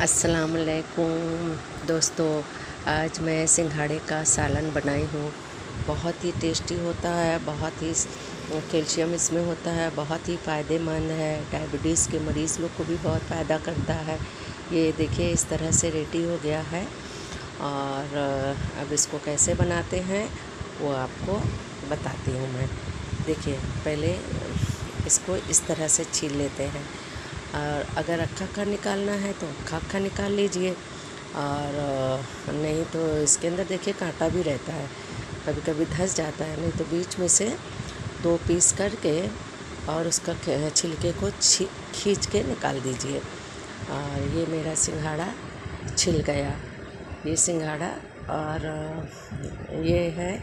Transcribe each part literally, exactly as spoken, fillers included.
अस्सलाम वालेकुम दोस्तों, आज मैं सिंघाड़े का सालन बनाई हूँ। बहुत ही टेस्टी होता है, बहुत ही कैल्शियम इसमें होता है, बहुत ही फ़ायदेमंद है। डायबिटीज़ के मरीज़ लोग को भी बहुत फ़ायदा करता है। ये देखिए इस तरह से रेडी हो गया है और अब इसको कैसे बनाते हैं वो आपको बताती हूँ मैं। देखिए पहले इसको इस तरह से छील लेते हैं और अगर अक्खा अक्खा निकालना है तो अक्खा अक्खा निकाल लीजिए और नहीं तो इसके अंदर देखिए कांटा भी रहता है, कभी कभी धंस जाता है। नहीं तो बीच में से दो पीस करके और उसका छिलके को खींच के निकाल दीजिए। और ये मेरा सिंघाड़ा छिल गया, ये सिंघाड़ा। और ये है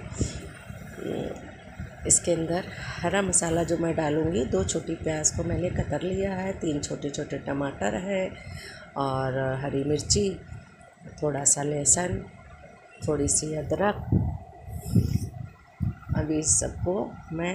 इसके अंदर हरा मसाला जो मैं डालूँगी, दो छोटी प्याज को मैंने कतर लिया है, तीन छोटे छोटे टमाटर है और हरी मिर्ची, थोड़ा सा लहसुन, थोड़ी सी अदरक। अभी इस सबको मैं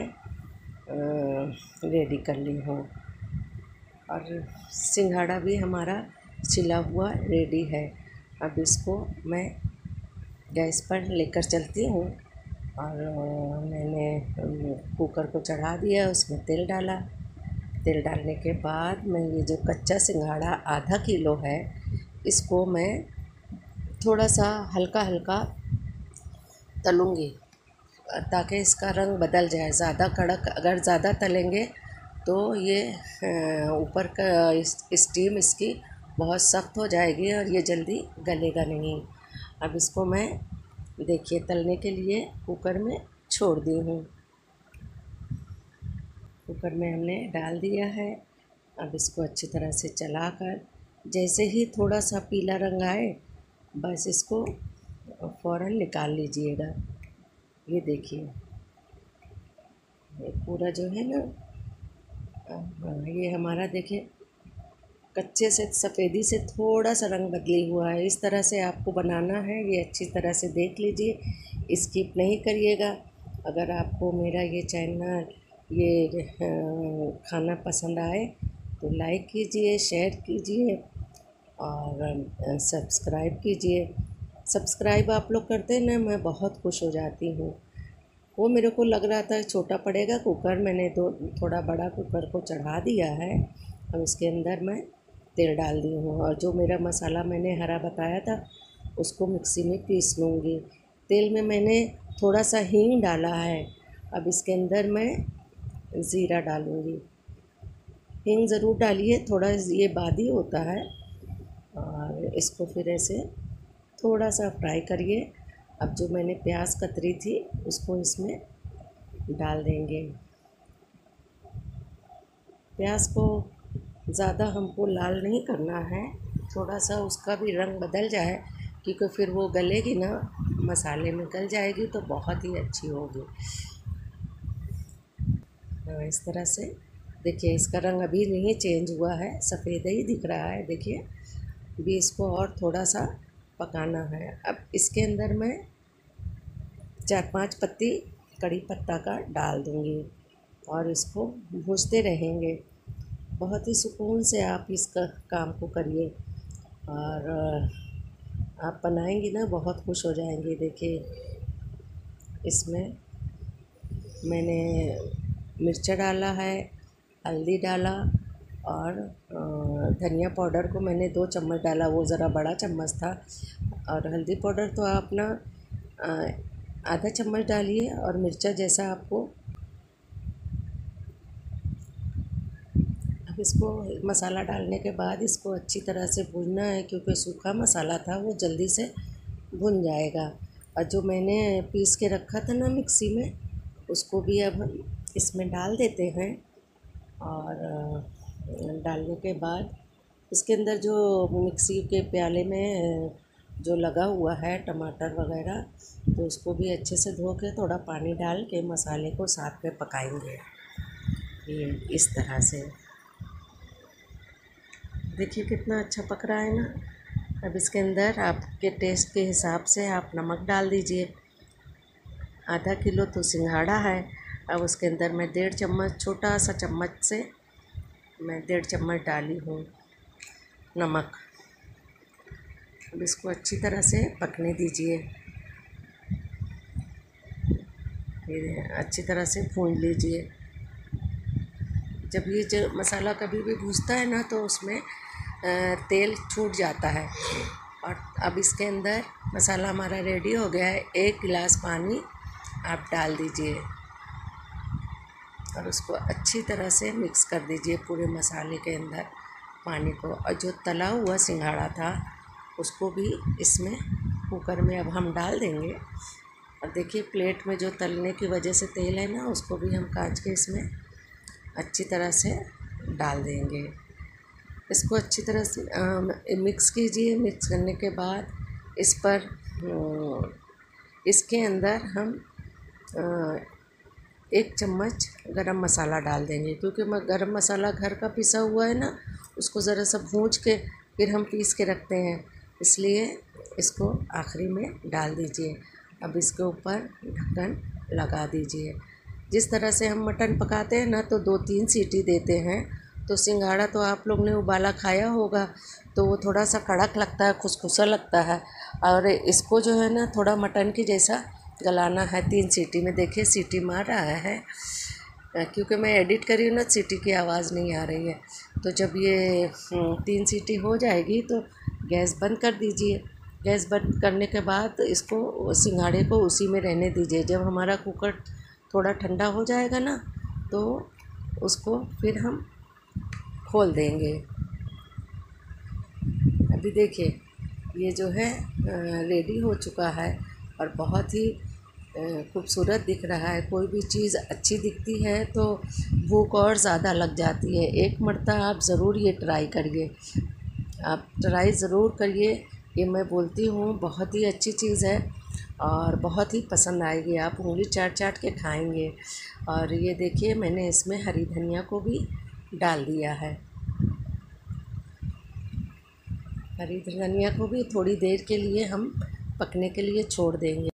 रेडी कर ली हूँ और सिंघाड़ा भी हमारा छिला हुआ रेडी है। अब इसको मैं गैस पर लेकर चलती हूँ और मैंने कुकर को चढ़ा दिया, उसमें तेल डाला। तेल डालने के बाद मैं ये जो कच्चा सिंघाड़ा आधा किलो है, इसको मैं थोड़ा सा हल्का हल्का तलूँगी ताकि इसका रंग बदल जाए। ज़्यादा कड़क अगर ज़्यादा तलेंगे तो ये ऊपर का स्टीम इसकी बहुत सख्त हो जाएगी और ये जल्दी गलेगा नहीं। अब इसको मैं देखिए तलने के लिए कुकर में छोड़ दी हूँ। कुकर में हमने डाल दिया है। अब इसको अच्छी तरह से चलाकर जैसे ही थोड़ा सा पीला रंग आए, बस इसको फ़ौरन निकाल लीजिएगा। ये देखिए ये पूरा जो है ना, ये हमारा देखिए कच्चे से सफ़ेदी से थोड़ा सा रंग बदली हुआ है। इस तरह से आपको बनाना है, ये अच्छी तरह से देख लीजिए, स्किप नहीं करिएगा। अगर आपको मेरा ये चैनल ये खाना पसंद आए तो लाइक कीजिए, शेयर कीजिए और सब्सक्राइब कीजिए। सब्सक्राइब आप लोग करते हैं ना, मैं बहुत खुश हो जाती हूँ। वो मेरे को लग रहा था छोटा पड़ेगा कुकर, मैंने दो थोड़ा बड़ा कुकर को चढ़ा दिया है। अब उसके अंदर मैं तेल डाल दी हूँ और जो मेरा मसाला मैंने हरा बताया था उसको मिक्सी में पीस लूँगी। तेल में मैंने थोड़ा सा हींग डाला है। अब इसके अंदर मैं ज़ीरा डालूँगी। हींग ज़रूर डालिए, थोड़ा ये बादी होता है। और इसको फिर ऐसे थोड़ा सा फ्राई करिए। अब जो मैंने प्याज कतरी थी उसको इसमें डाल देंगे। प्याज को ज़्यादा हमको लाल नहीं करना है, थोड़ा सा उसका भी रंग बदल जाए, क्योंकि फिर वो गलेगी ना, मसाले में गल जाएगी तो बहुत ही अच्छी होगी। इस तरह से देखिए इसका रंग अभी नहीं चेंज हुआ है, सफ़ेद ही दिख रहा है। देखिए अभी इसको और थोड़ा सा पकाना है। अब इसके अंदर मैं चार पांच पत्ती कड़ी पत्ता का डाल दूँगी और इसको भूनते रहेंगे। बहुत ही सुकून से आप इसका काम को करिए और आप बनाएंगी ना, बहुत खुश हो जाएंगे। देखिए इसमें मैंने मिर्चा डाला है, हल्दी डाला और धनिया पाउडर को मैंने दो चम्मच डाला, वो ज़रा बड़ा चम्मच था। और हल्दी पाउडर तो आप ना आधा चम्मच डालिए और मिर्चा जैसा आपको। अब इसको मसाला डालने के बाद इसको अच्छी तरह से भूनना है, क्योंकि सूखा मसाला था वो जल्दी से भुन जाएगा। और जो मैंने पीस के रखा था ना मिक्सी में, उसको भी अब हम इसमें डाल देते हैं। और डालने के बाद इसके अंदर जो मिक्सी के प्याले में जो लगा हुआ है टमाटर वगैरह, तो उसको भी अच्छे से धो के थोड़ा पानी डाल के मसाले को साथ में पकाएंगे। ये इस तरह से देखिए कितना अच्छा पक रहा है ना। अब इसके अंदर आपके टेस्ट के हिसाब से आप नमक डाल दीजिए। आधा किलो तो सिंघाड़ा है। अब उसके अंदर मैं डेढ़ चम्मच, छोटा सा चम्मच से मैं डेढ़ चम्मच डाली हूँ नमक। अब इसको अच्छी तरह से पकने दीजिए। ये अच्छी तरह से भून लीजिए। जब ये जो मसाला कभी भी भूनता है ना तो उसमें तेल छूट जाता है। और अब इसके अंदर मसाला हमारा रेडी हो गया है। एक गिलास पानी आप डाल दीजिए और उसको अच्छी तरह से मिक्स कर दीजिए पूरे मसाले के अंदर पानी को। और जो तला हुआ सिंघाड़ा था उसको भी इसमें कुकर में अब हम डाल देंगे। और देखिए प्लेट में जो तलने की वजह से तेल है ना उसको भी हम काट के इसमें अच्छी तरह से डाल देंगे। इसको अच्छी तरह से आ, मिक्स कीजिए। मिक्स करने के बाद इस पर इसके अंदर हम आ, एक चम्मच गरम मसाला डाल देंगे, क्योंकि मैं गरम मसाला घर का पिसा हुआ है ना, उसको ज़रा सा भूंज के फिर हम पीस के रखते हैं, इसलिए इसको आखिरी में डाल दीजिए। अब इसके ऊपर ढक्कन लगा दीजिए। जिस तरह से हम मटन पकाते हैं ना तो दो तीन सीटी देते हैं। तो सिंघाड़ा तो आप लोग ने उबाला खाया होगा तो वो थोड़ा सा कड़क लगता है, खुसखुसा लगता है। और इसको जो है ना थोड़ा मटन की जैसा गलाना है तीन सीटी में। देखिए सीटी मार रहा है, क्योंकि मैं एडिट करी हूँ ना, सीटी की आवाज़ नहीं आ रही है। तो जब ये तीन सीटी हो जाएगी तो गैस बंद कर दीजिए। गैस बंद करने के बाद इसको सिंघाड़े को उसी में रहने दीजिए। जब हमारा कुकर थोड़ा ठंडा हो जाएगा ना तो उसको फिर हम खोल देंगे। अभी देखिए ये जो है रेडी हो चुका है और बहुत ही खूबसूरत दिख रहा है। कोई भी चीज़ अच्छी दिखती है तो भूख और ज़्यादा लग जाती है। एक मर्तबा आप ज़रूर ये ट्राई करिए, आप ट्राई ज़रूर करिए। ये मैं बोलती हूँ बहुत ही अच्छी चीज़ है और बहुत ही पसंद आएगी। आप उंगली चाट चाट के खाएंगे। और ये देखिए मैंने इसमें हरी धनिया को भी डाल दिया है। हरी धनिया को भी थोड़ी देर के लिए हम पकने के लिए छोड़ देंगे।